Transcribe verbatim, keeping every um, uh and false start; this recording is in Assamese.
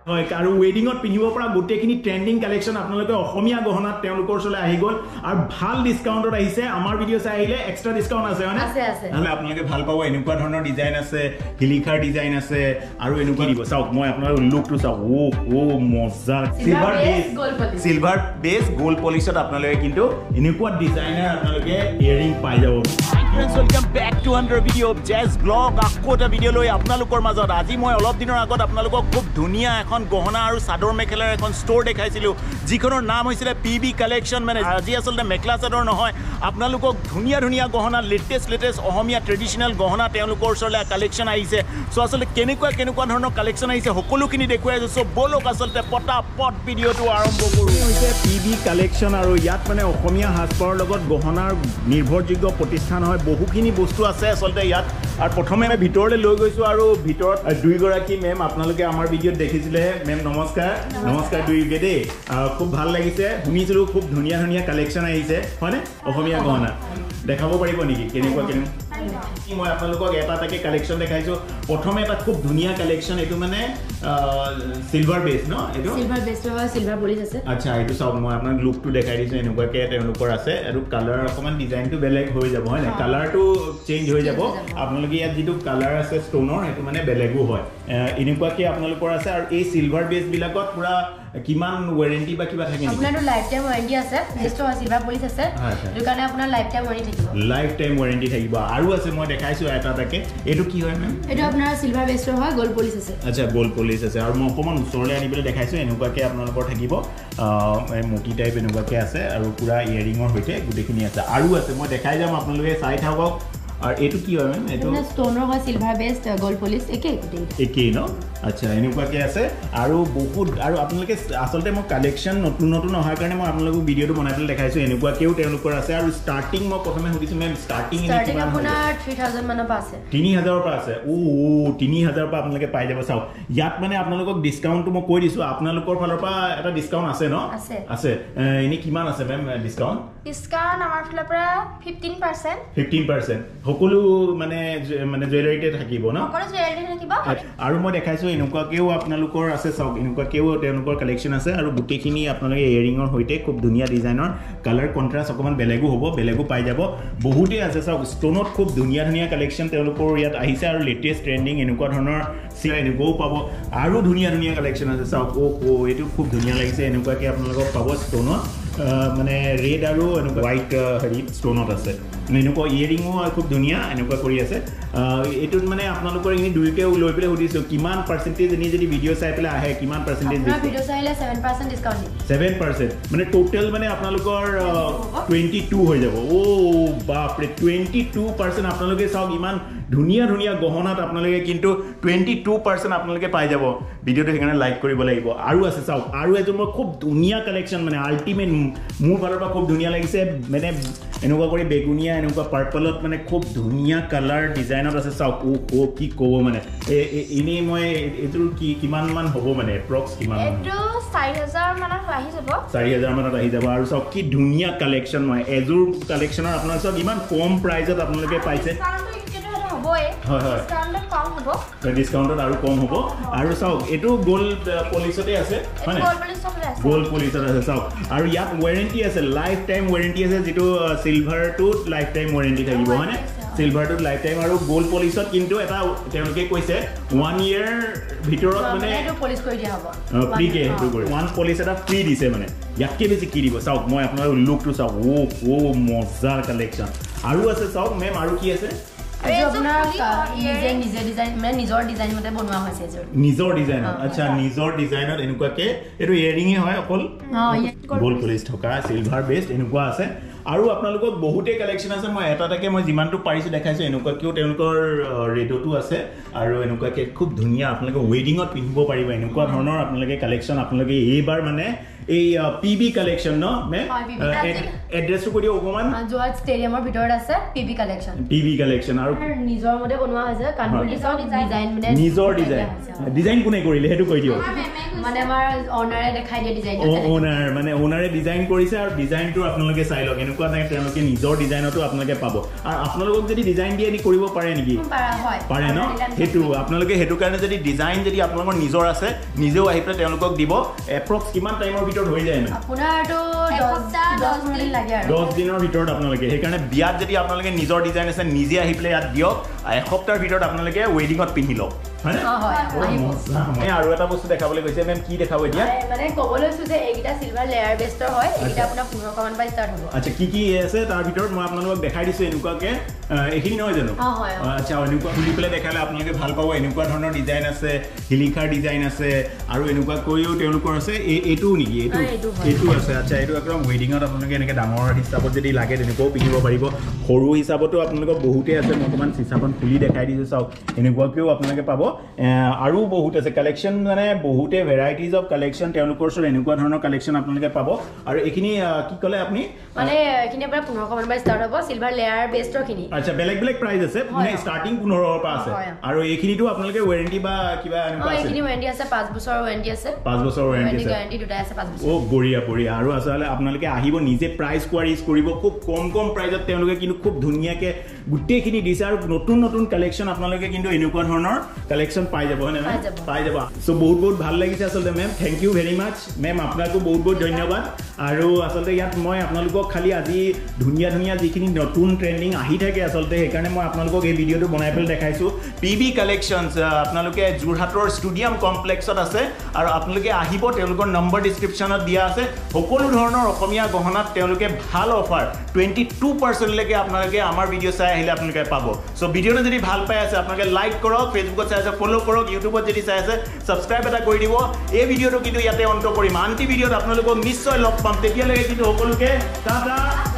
হয় আৰু ৱেডিংত পিন্ধিব পৰা গোটেইখিনি ট্ৰেন্ডিং কালেকচন আপোনালোকে অসমীয়া গহনাত তেওঁলোকৰ ওচৰলৈ আহি গ'ল আৰু ভাল ডিসকাউন্টত আহিছে আমাৰ ভিডিঅ' চাই আহিলে এক্সট্ৰা ডিসকাউন্ট আছে হয়নে আছে আছে নহলে আপোনালোকে ভাল পাব এনেকুৱা ধৰণৰ ডিজাইন আছে হিলিখাৰ ডিজাইন আছে আৰু এনেকুৱা দিব চাওক মই আপোনাৰ লুকটো চাওক ও ও মজা silver base gold polish silver base gold পলিশত আপোনালোকে কিন্তু এনেকুৱা ডিজাইনাৰ আপোনালোকে ইয়াৰিং পাই যাব Friends, welcome back to another video of Jazz Vlog. Akko ta video loi apnalokor majot aji moi olop dinor agot apnalokok khub dhuniya ekhon gohona aru sador mekhelar ekhon store dekhaisilu jikonor naam hoisile P B collection mane aji asolte mekla sador nohoy apnalokok dhuniya dhuniya gohona latest latest ohomia traditional gohona teolokor sorle collection aise so asolte kenekwa kenekwa dhornor collection aise hokolu kini dekhoi so bolok asolte pota pot video tu arambho koru hoise P B collection aru yat mane ohomia haspor logot gohonar nirbhorjogyo protisthan hoy বহুখিনি বস্তু আছে আসলে ইয়াত আর প্রথমে আমি ভিতৰলে লৈ গৈছো আৰু ভিতৰত দুই গৰাকী মেম আপোনালোকে আমাৰ ভিডিঅ'ত দেখিছিলে মেম নমস্কাৰ নমস্কাৰ দুই গেদে খুব ভাল লাগিছে শুনিছিলো খুব ধুনিয়া ধুনিয়া কালেকচন আহিছে হয়নে অসমীয়া গহনা দেখাব পাৰিব নেকি কেনেকুৱা কেনে কি মই আপোনালোকক এটা তাকে কালেকচন দেখাইছো প্ৰথমে এটা খুব ধুনিয়া কালেকচন এটো মানে সিলভাৰ বেস ন এটো সিলভাৰ বেস হয় সিলভাৰ পলিশ আছে আচ্ছা এটো সব মই আপোনাক লুকটো দেখাই দিছো এনেকুৱাকে তেওঁলোকৰ আছে আৰু কালাৰ অকমান ডিজাইনটো বেলেগ হৈ যাব হয় না কালাৰটো চেঞ্জ হৈ যাব আপোনালোকে ইয়াত যেটো কালাৰ আছে ষ্টোনৰ এটো মানে বেলেগো হয় এনেকুৱাকে আপোনালোকৰ আছে আৰু এই সিলভাৰ বেস বিলাকত পুৰা কিমান ওয়াৰেন্টি বা কিবা থাকে নেকি আপোনাৰো লাইফ টাইম ওয়াৰেন্টি আছে বেস্টো সিলভাৰ পলিশ আছে দুকানে আপোনাৰ লাইফ টাইম ওয়াৰেন্টি থাকিব লাইফ টাইম ওয়াৰেন্টি থাকিব আৰু আছে মই দেখাইছো এটা তাকে এটো কি হয় মেম এটো আপোনাৰ সিলভাৰ বেস্টো হয় গোল্ড পলিশ আছে আচ্ছা গোল্ড পলিশ আছে আৰু মই অকমান উচৰলে আনিবলৈ দেখাইছো এনেকুৱাকে আপোনালোকৰ থাকিব মোটি টাইপ এনেকুৱাকে আছে আৰু পুৰা ইয়াৰিংৰ হৈতে গুটেখিনি আছে আৰু আছে মই দেখাই যাম আপোনালোকে চাই থাকক আর এটো কি হয় মেম এটো স্টোনৰ হয় সিলভাৰ বেস্ট গোল্ড পলিশ একে একে ন আচ্ছা এনেকুৱাকে আছে আৰু বহুত আৰু আপোনালোকে আসলতে মই কালেকচন নতুন নতুন অহাৰ কাৰণে মই আপোনালোকক ভিডিঅটো বনাই পেলাই দেখাইছো এনেকুৱাকেও তেওঁলোকৰ আছে আৰু ষ্টাৰ্টিং মই প্ৰথমে সুধিছো মেম ষ্টাৰ্টিং ষ্টাৰ্টিং আপোনাৰ তিনি হাজাৰ মানৰ পৰা আছে তিনি হাজাৰৰ পৰা আছে ও তিনি হাজাৰৰ পৰা আপোনালোকে পাই যাব চাও ইয়াত মানে আপোনালোকক ডিসকাউন্টটো মই কৈ দিছো আপোনালোকৰ ফালৰ পৰা এটা ডিসকাউন্ট আছে ন আছে আছে এনি কিমান আছে মেম ডিসকাউন্ট ডিসকাউন্ট আমাৰ ফালৰ পৰা ফিফটিন পাৰ্চেণ্ট ফিফটিন পাৰ্চেণ্ট সকলো মানে মানে জুৱেলাৰীতে থাকিব ন সকলো জুৱেলাৰীতে থাকিব আৰু মই দেখাইছো এনেকুৱাকেও আপোনালোকৰ আছে চাওক এনেকুৱাকেও তেওঁলোকৰ কালেকচন আছে আৰু গুটেখিনি আপোনালোকে ইয়াৰিংৰ হৈতে খুব ধুনিয়া ডিজাইনৰ কালাৰ কন্ট্ৰাষ্ট অকমান বেলেগো হ'ব বেলেগো পাই যাব বহুতে আছে চাওক ষ্টোনত খুব ধুনিয়া ধুনিয়া কালেকচন তেওঁলোকৰ ইয়াত আহিছে আৰু লেটেষ্ট ট্ৰেন্ডিং এনেকুৱা ধৰণৰ সিলা এনেকুৱাও পাব আৰু ধুনিয়া ধুনিয়া কালেকচন আছে চাওক ও ও এটো খুব ধুনিয়া লাগিছে এনেকুৱাকে আপোনালোকক পাব ষ্টোনত মানে ৰেড আৰু এনেকুৱা হোৱাইট হেৰি ষ্টোনত আছে এনেকুৱা ইয়াৰিংও খুব ধুনিয়া এনেকুৱা কৰি আছে এটোত মানে আপোনালোকৰ ইনি দুইকে লৈ পেলাই সুধিছো কিমান পাৰ্চেন্টেজ এনি যদি ভিডিঅ' চাই পেলাই আহে কিমান পাৰ্চেন্টেজ দিছে ভিডিঅ' চাইলে সেভেন পাৰ্চেণ্ট ডিসকাউন্ট দিম সেভেন পাৰ্চেণ্ট মানে টোটাল মানে আপোনালোকৰ টুৱেণ্টি টু হৈ যাব ও বাপ ৰে টুৱেণ্টি টু পাৰ্চেণ্ট আপোনালোকে চাওক ইমান ধুনিয়া ধুনিয়া গহনাত আপোনালোকে কিন্তু টুৱেণ্টি টু পাৰ্চেণ্ট আপোনালোকে পাই যাব ভিডিঅ'টো সেইকাৰণে লাইক কৰিব লাগিব আৰু আছে চাওক আৰু এজন মই খুব ধুনিয়া কালেকচন মানে আল্টিমেট মোৰ ফালৰ পৰা খুব ধুনিয়া লাগিছে মানে এনেকুৱা কৰি বেগুনিয়া এনেকুৱা পাৰ্পলত মানে খুব ধুনিয়া কালাৰ ডিজাইনত আছে চাওক ও ও কি ক'ব মানে এনে মই এটোৰ কি কিমান মান হ'ব মানে এপ্ৰক্স কিমান এটো চাৰি হাজাৰ মানত আহি যাব চাৰি হাজাৰ মানত আহি যাব আৰু চাওক কি ধুনিয়া কালেকচন মই এজোৰ কালেকচনৰ আপোনাৰ চাওক ইমান কম প্ৰাইজত আপোনালোকে পাইছে হয় হয় ডিসকাউন্টত কম হ'ব ডিসকাউন্টত আৰু কম হ'ব আৰু চাওক এটো গোল্ড পলিশতে আছে হয় না গোল্ড পলিশতে আছে গোল্ড পলিশতে আছে চাওক আৰু ইয়াত ওয়াৰেন্টি আছে লাইফ টাইম ওয়াৰেন্টি আছে যেটো silver to lifetime warranty থাকিব হয় না সিলভাৰ টু লাইফ টাইম আৰু গোল্ড পলিশত কিন্তু এটা তেওঁলোকে কৈছে ওৱান ইয়াৰ ভিতৰত মানে এটো পলিশ কৰি দিয়া হ'ব ফ্ৰী কে হেতু কৰি ওৱান পলিশ এটা ফ্ৰী দিছে মানে ইয়াতকে বেছি কি দিব চাওক মই আপোনাৰ লুকটো চাওক ও ও মজাৰ কালেকচন আৰু আছে চাওক মেম আৰু কি আছে এটো আপোনাৰ নিজে নিজে ডিজাইন মানে নিজৰ ডিজাইন মতে বনোৱা হৈছে এজৰ নিজৰ ডিজাইন আচ্ছা নিজৰ ডিজাইনত এনেকুৱাকে এটো ইয়াৰিংয়ে হয় অকল গোল্ড পলিশ থকা সিলভাৰ বেস্ট এনেকুৱা আছে আৰু আপোনালোকক বহুতে কালেকচন আছে মই এটা তাকে মই যিমানটো পাৰিছো দেখাইছো এনেকুৱাকেও তেওঁলোকৰ ৰেটটো আছে আৰু এনেকুৱাকে খুব ধুনিয়া আপোনালোকে ৱেডিংত পিন্ধিব পাৰিব এনেকুৱা ধৰণৰ আপোনালোকে কালেকচন আপোনালোকে এইবাৰ মানে এই পিবি কালেকচন ন মে এড্ৰেছটো কৰি অকমান জৰ্হাট ষ্টেডিয়ামৰ ভিতৰত আছে পিবি কালেকচন পিবি কালেকচন আৰু নিজৰ মতে বনোৱা হৈছে কানপুলি চাও ডিজাইন মানে নিজৰ ডিজাইন ডিজাইন কোনে কৰিলে হেতু কৈ দিও মানে আমাৰ ওনাৰে দেখাই দিয়া ডিজাইনটো ওনাৰ মানে ওনাৰে ডিজাইন কৰিছে আৰু ডিজাইনটো আপোনালোকে চাই লওক এনেকুৱা নাই তেওঁলোকে নিজৰ ডিজাইনতো আপোনালোকে পাব আৰু আপোনালোকক যদি ডিজাইন দিয়ে এনি কৰিব পাৰে নেকি পাৰে ন সেইটো আপোনালোকে সেইটো কাৰণে যদি ডিজাইন যদি আপোনালোকৰ নিজৰ আছে নিজেও আহি পেলাই তেওঁলোকক দিব এপ্ৰক্স কিমান টাইমৰ ভিতৰত হৈ যায় মানে আপোনাৰটো দহ দিন লাগে আৰু দহ দিনৰ ভিতৰত আপোনালোকে সেইকাৰণে বিয়াত যদি আপোনালোকে নিজৰ ডিজাইন আছে নিজে আহি পেলাই ইয়াত দিয়ক এসপ্তাহৰ ভিতৰত আপোনালোকে ৱেডিঙত পিন্ধি লওক আৰু এটা বস্তু দেখাবলৈ গৈছে মেম কি দেখাব এতিয়া মানে ক'বলৈ লৈছো যে এইকেইটা চিলভাৰ লেয়াৰ বেষ্টৰ হয় এইকেইটা আপোনাৰ পোন্ধৰশ মান পৰা ষ্টাৰ্ট হ'ব আচ্ছা কি কি আছে তাৰ ভিতৰত মই আপোনালোকক দেখাই দিছো এনেকুৱাকে এইখিনি নহয় জানো আচ্ছা এনেকুৱা খুলি পেলাই দেখালে আপোনালোকে ভাল পাব এনেকুৱা ধৰণৰ ডিজাইন আছে হিলিখাৰ ডিজাইন আছে আৰু এনেকুৱা কৰিও তেওঁলোকৰ আছে এইটোও নেকি এইটো এইটো আছে আচ্ছা এইটো একদম ৱেডিঙত আপোনালোকে এনেকৈ ডাঙৰ হিচাপত যদি লাগে তেনেকুৱাও পিন্ধিব পাৰিব সৰু হিচাপতো আপোনালোকৰ বহুতেই আছে মই অকণমান চিচাখন খুলি দেখাই দিছোঁ চাওক এনেকুৱাকৈও আপোনালোকে পাব আৰু বহুত আছে কালেকশ্যন মানে বহুতে ভেৰাইটিজ অফ কালেকশ্যন তেওঁলোকৰ ওচৰত এনেকুৱা ধৰণৰ কালেকশ্যন আপোনালোকে পাব আৰু এইখিনি কি ক'লে আপুনি মানে এইখিনি আপোনাৰ পোন্ধৰশ মান পৰা ষ্টাৰ্ট হ'ব চিলভাৰ লেয়াৰ বেষ্টৰখিনি আচ্ছা বেলেগ বেলেগ প্ৰাইচ আছে মানে ষ্টাৰ্টিং পোন্ধৰৰ পৰা আছে আৰু এইখিনিতো আপোনালোকে ৱাৰেণ্টি বা কিবা এনেকুৱা আছে এইখিনি ৱাৰেণ্টি আছে পাঁচ বছৰৰ ৱাৰেণ্টি আছে পাঁচ বছৰৰ ৱাৰেণ্টি আছে গ্যাৰাণ্টি দুটা আছে পাঁচ বছৰ ও বঢ়িয়া বঢ়িয়া আৰু আচলতে আপোনালোকে আহিব নিজে প্ৰাইচ কোৱাৰিজ কৰিব খুব কম কম প্ৰাইজত তেওঁলোকে কিন্তু খুব ধুনীয়াকৈ গোটেইখিনি দিছে আৰু নতুন নতুন কালেকশ্যন আপোনালোকে কিন্তু এনেকুৱা ধৰণৰ কালেকশ্যন পাই যাব হয় নে পাই যাব সো বহুত বহুত ভাল লাগিছে আচলতে ma'am thank you very much ma'am আপোনাকো বহুত বহুত ধন্যবাদ আৰু আচলতে ইয়াত মই আপোনালোকক খালি আজি ধুনীয়া ধুনীয়া যিখিনি নতুন ট্ৰেণ্ডিং আহি থাকে আচলতে সেইকাৰণে মই আপোনালোকক এই ভিডিঅ'টো বনাই পেলাই দেখাইছোঁ পি বি কালেকশ্যনছ আপোনালোকে যোৰহাটৰ ষ্টেডিয়াম কমপ্লেক্সত আছে আৰু আপোনালোকে আহিব তেওঁলোকৰ নম্বৰ ডিছক্ৰিপশ্যনত দিয়া আছে সকলো ধৰণৰ অসমীয়া গহনাত তেওঁলোকে ভাল অফাৰ টুৱেণ্টি টু পাৰ্চেণ্টলৈকে আপোনালোকে আমাৰ ভিডিঅ' চাই আহিলে আপোনালোকে পাব চ' ভিডিঅ'টো যদি ভাল পাই আছে আপোনালোকে লাইক কৰক ফেচবুকত চাই আছে ফ'ল' কৰক ইউটিউবত যদি চাই আছে ছাবস্ক্ৰাইব এটা কৰি দিব এই ভিডিঅ'টো কিন্তু ইয়াতে অন্ত কৰিম আনটি ভিডিঅ'ত আপোনালোকক নিশ্চয় লগ পাম তেতিয়ালৈকে কিন্তু সকলোকে টাটা